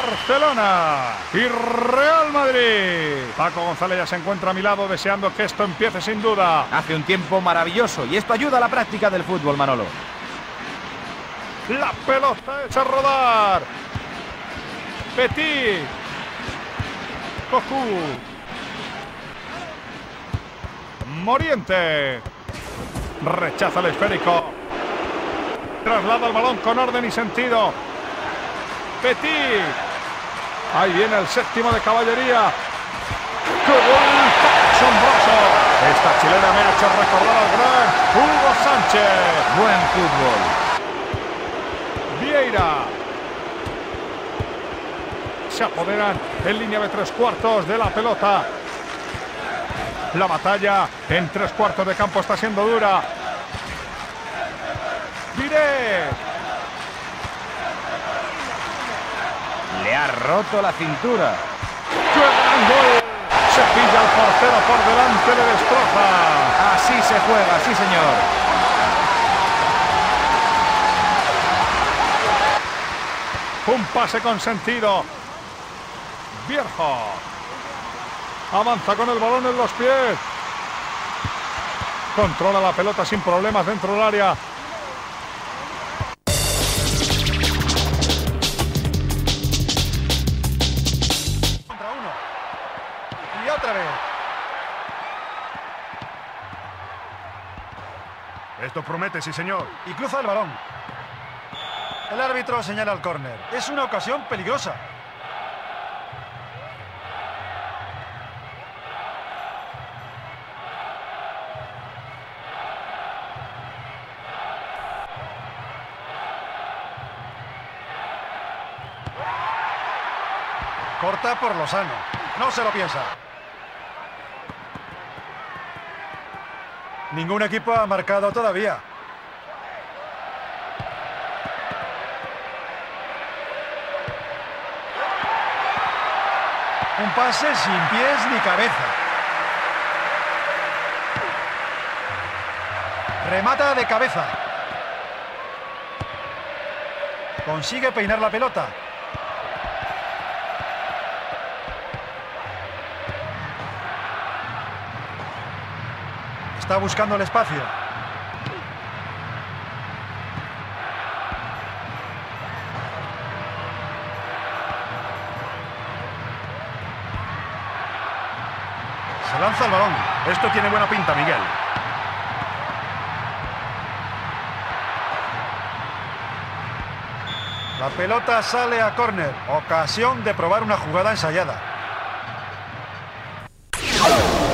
Barcelona y Real Madrid. Paco González ya se encuentra a mi lado deseando que esto empiece sin duda. Hace un tiempo maravilloso y esto ayuda a la práctica del fútbol, Manolo. La pelota hecha a rodar. Petit. Cocu. Moriente. Rechaza el esférico. Traslada el balón con orden y sentido. Petit. Ahí viene el séptimo de caballería. ¡Qué gol asombroso! Esta chilena me ha hecho recordar al gran Hugo Sánchez. Buen fútbol. Vieira. Se apoderan en línea de 3/4 de la pelota. La batalla en 3/4 de campo está siendo dura. Viré. Le ha roto la cintura. ¡Qué gran gol! Se pilla al portero por delante, le destroza. Así se juega, sí señor. Un pase con sentido. Viejo. Avanza con el balón en los pies. Controla la pelota sin problemas dentro del área. Contra uno. Y otra vez. Esto promete, sí señor. Y cruza el balón. El árbitro señala el córner. Es una ocasión peligrosa. Corta por Lozano. No se lo piensa. Ningún equipo ha marcado todavía. Un pase sin pies ni cabeza. Remata de cabeza. Consigue peinar la pelota. Está buscando el espacio. Se lanza el balón. Esto tiene buena pinta, Miguel. La pelota sale a córner. Ocasión de probar una jugada ensayada.